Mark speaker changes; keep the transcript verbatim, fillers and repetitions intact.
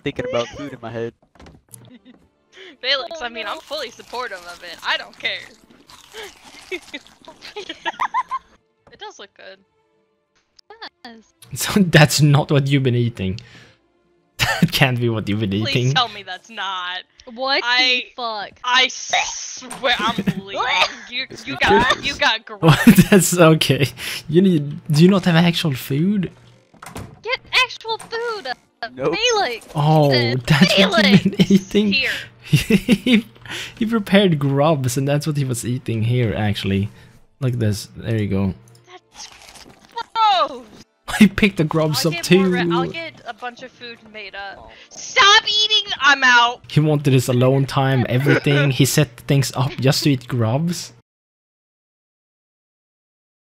Speaker 1: thinking about food in my head.
Speaker 2: Felix, I mean, I'm fully supportive of it. I don't care. It does look good.
Speaker 3: Yes. So that's not what you've been eating. That can't be what you've been
Speaker 2: Please
Speaker 3: eating.
Speaker 2: tell me that's not.
Speaker 4: What
Speaker 2: I,
Speaker 4: the fuck?
Speaker 2: I swear I'm leaving. You, you got, you got gross.
Speaker 3: That's okay. You need. Do you not have actual food?
Speaker 4: Get actual food!
Speaker 1: Nope.
Speaker 4: Felix!
Speaker 3: Oh, that's what you've been eating.
Speaker 2: Here.
Speaker 3: he, he prepared grubs, and that's what he was eating here. Actually, like this. There you go.
Speaker 2: That's gross.
Speaker 3: He picked the grubs
Speaker 2: I'll
Speaker 3: up
Speaker 2: get
Speaker 3: too.
Speaker 2: more, I'll get a bunch of food made up. Stop eating! I'm out!
Speaker 3: He wanted his alone time, everything. He set things up just to eat grubs.